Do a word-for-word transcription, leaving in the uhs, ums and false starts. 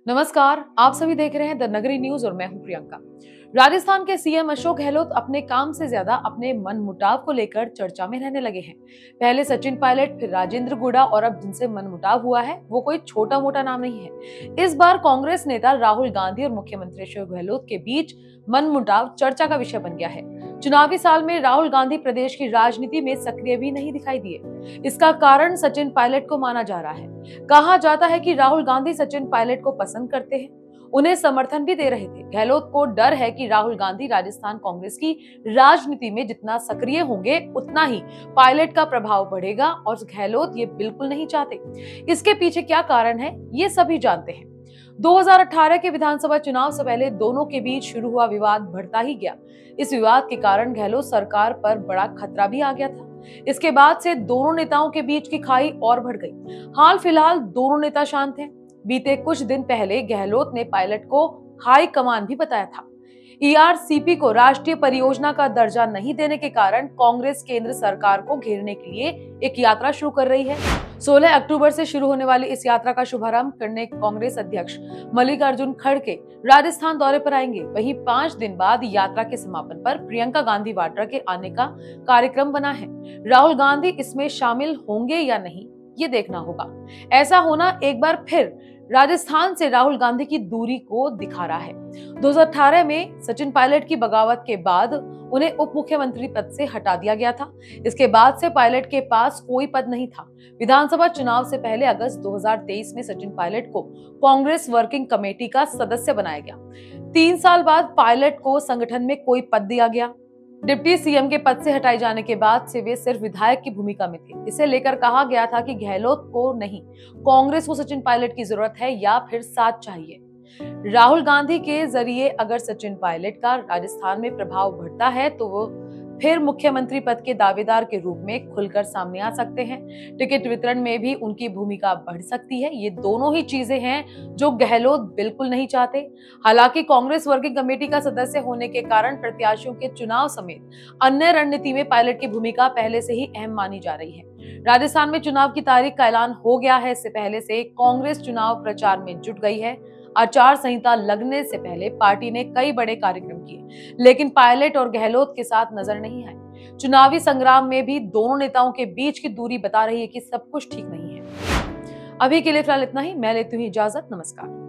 नमस्कार, आप सभी देख रहे हैं द नगरी न्यूज और मैं हूं प्रियंका। राजस्थान के सीएम अशोक गहलोत अपने काम से ज्यादा अपने मन मुटाव को लेकर चर्चा में रहने लगे हैं। पहले सचिन पायलट, फिर राजेंद्र गुड़ा और अब जिनसे मन मुटाव हुआ है वो कोई छोटा मोटा नाम नहीं है। इस बार कांग्रेस नेता राहुल गांधी और मुख्यमंत्री अशोक गहलोत के बीच मन मुटाव चर्चा का विषय बन गया है। चुनावी साल में राहुल गांधी प्रदेश की राजनीति में सक्रिय भी नहीं दिखाई दिए। इसका कारण सचिन पायलट को माना जा रहा है। कहा जाता है कि राहुल गांधी सचिन पायलट को पसंद करते हैं, उन्हें समर्थन भी दे रहे थे। गहलोत को डर है कि राहुल गांधी राजस्थान कांग्रेस की राजनीति में जितना सक्रिय होंगे उतना ही पायलट का प्रभाव बढ़ेगा और गहलोत ये बिल्कुल नहीं चाहते। इसके पीछे क्या कारण है ये सभी जानते हैं। दो हज़ार अठारह के विधानसभा चुनाव से पहले दोनों के बीच शुरू हुआ विवाद बढ़ता ही गया। इस विवाद के कारण गहलोत सरकार पर बड़ा खतरा भी आ गया था। इसके बाद से दोनों नेताओं के बीच की खाई और बढ़ गई। हाल फिलहाल दोनों नेता शांत हैं। बीते कुछ दिन पहले गहलोत ने पायलट को हाई कमान भी बताया था। ईआरसीपी को राष्ट्रीय परियोजना का दर्जा नहीं देने के कारण कांग्रेस केंद्र सरकार को घेरने के लिए एक यात्रा शुरू कर रही है। सोलह अक्टूबर से शुरू होने वाली इस यात्रा का शुभारंभ करने कांग्रेस अध्यक्ष मल्लिकार्जुन खड़गे राजस्थान दौरे पर आएंगे। वहीं पांच दिन बाद यात्रा के समापन पर प्रियंका गांधी वाड्रा के आने का कार्यक्रम बना है। राहुल गांधी इसमें शामिल होंगे या नहीं ये देखना होगा। ऐसा होना एक बार फिर राजस्थान से राहुल गांधी की दूरी को दिखा रहा है। दो हज़ार अठारह में सचिन पायलट की बगावत के बाद उन्हें उप मुख्यमंत्री पद से हटा दिया गया था। इसके बाद से पायलट के पास कोई पद नहीं था। विधानसभा चुनाव से पहले अगस्त दो हज़ार तेईस में सचिन पायलट को कांग्रेस वर्किंग कमेटी का सदस्य बनाया गया। तीन साल बाद पायलट को संगठन में कोई पद दिया गया। डिप्टी सीएम के पद से हटाए जाने के बाद से वे सिर्फ विधायक की भूमिका में थे। इसे लेकर कहा गया था कि गहलोत को नहीं, कांग्रेस को सचिन पायलट की जरूरत है या फिर साथ चाहिए। राहुल गांधी के जरिए अगर सचिन पायलट का राजस्थान में प्रभाव बढ़ता है तो वो फिर मुख्यमंत्री पद के दावेदार के रूप में खुलकर सामने आ सकते हैं। टिकट वितरण में भी उनकी भूमिका बढ़ सकती है। ये दोनों ही चीजें हैं जो गहलोत बिल्कुल नहीं चाहते। हालांकि कांग्रेस वर्किंग कमेटी का सदस्य होने के कारण प्रत्याशियों के चुनाव समेत अन्य रणनीति में पायलट की भूमिका पहले से ही अहम मानी जा रही है। राजस्थान में चुनाव की तारीख का ऐलान हो गया है। इससे पहले से कांग्रेस चुनाव प्रचार में जुट गई है। आचार संहिता लगने से पहले पार्टी ने कई बड़े कार्यक्रम किए, लेकिन पायलट और गहलोत के साथ नजर नहीं आए। चुनावी संग्राम में भी दोनों नेताओं के बीच की दूरी बता रही है कि सब कुछ ठीक नहीं है। अभी के लिए फिलहाल इतना ही। मैं लेती हूँ इजाजत। नमस्कार।